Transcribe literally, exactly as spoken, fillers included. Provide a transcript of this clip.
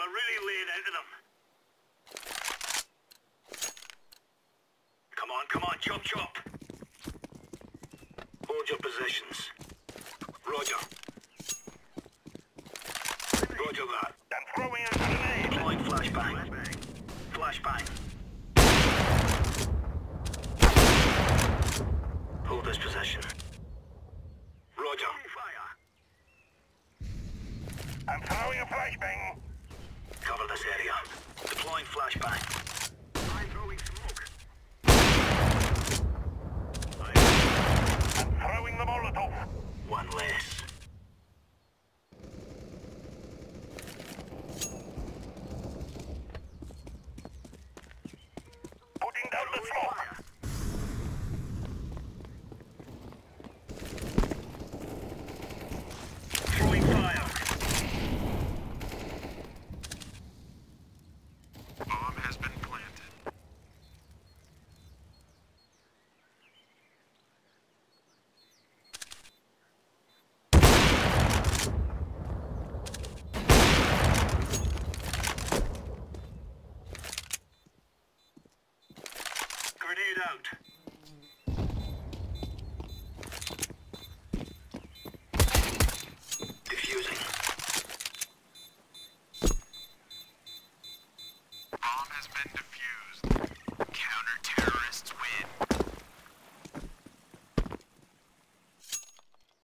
really laying into them. Come on, come on, chop, chop. Hold your positions. Roger. Roger that. I'm throwing a grenade. Deploying flashbang. Flashbang. Hold this position. Roger. I'm throwing a flashbang. Cover this area. Deploying flashbang. I'm throwing smoke. I'm throwing the Molotov. One less. Putting down the smoke. Throwing fire. Bomb has been planted. Grenade out. Defusing. Bomb has been defused.